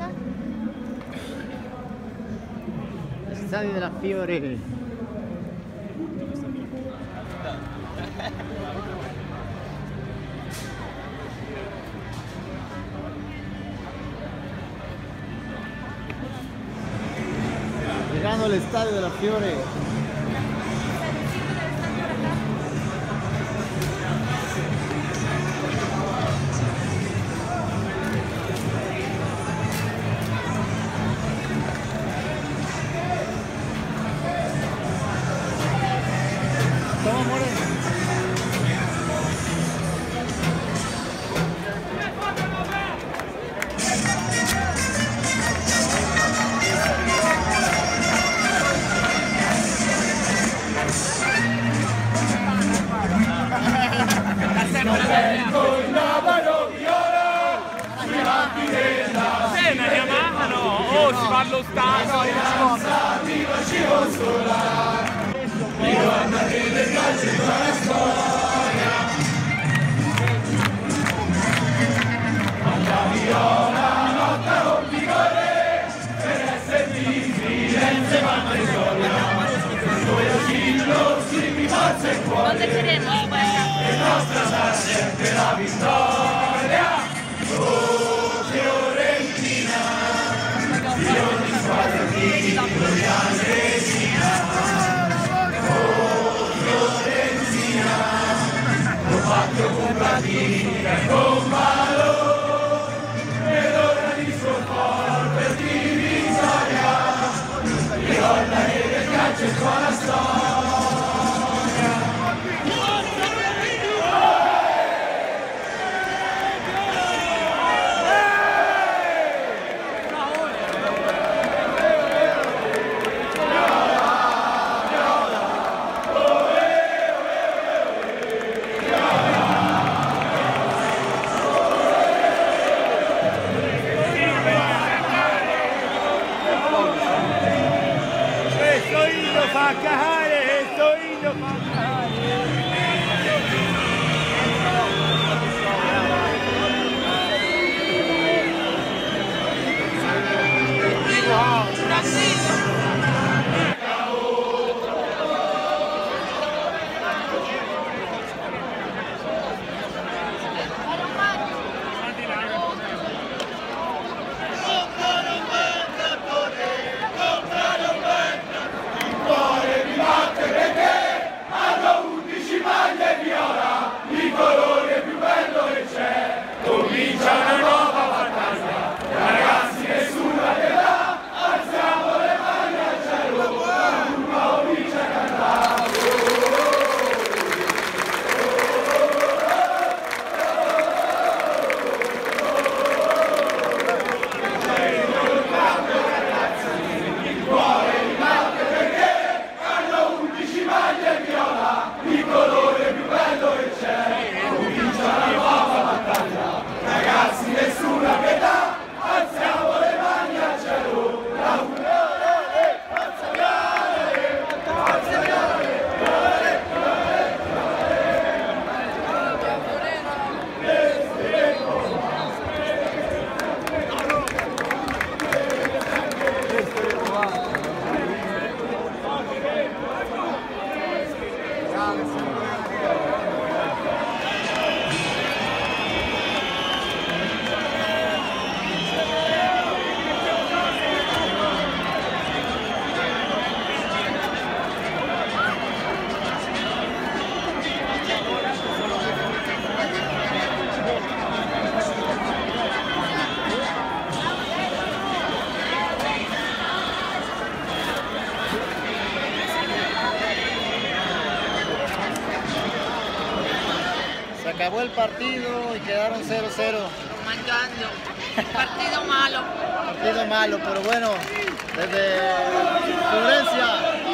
Stadio della Fiore. Llegando all'Estadio della Fiore. Toma, Moreno. Una Yamaha no, oh si va allo stadio. Ricordati del calcio con la storia. Quanta viola, notte con vigore, per esserti Firenze quanta storia. Dove Scillo scrivi forza e cuore, e nostra sarà sempre la vittoria. Oh Fiorentina, di ogni squadra di Florian Resina. Fatto con pratica e con valore, ed ora di sconforto e di vittoria, ricorda che del calcio è tua la storia. Fa cagare, sto indo fa cagare. Comincia una nuova battaglia, ragazzi nessuna pietà, alziamo le mani al cielo, la curva comincia a cantare. Il cuore mi batte perché hanno 11 maglie viola, il colore più bello che c'è, comincia una nuova battaglia. Ragazzi, nessuna pietà, alziamo le mani al cielo, la unione, forza viale, forza viale, Se acabó el partido y quedaron 0-0. Mangiando. Partido malo. Partido malo, pero bueno, desde Florencia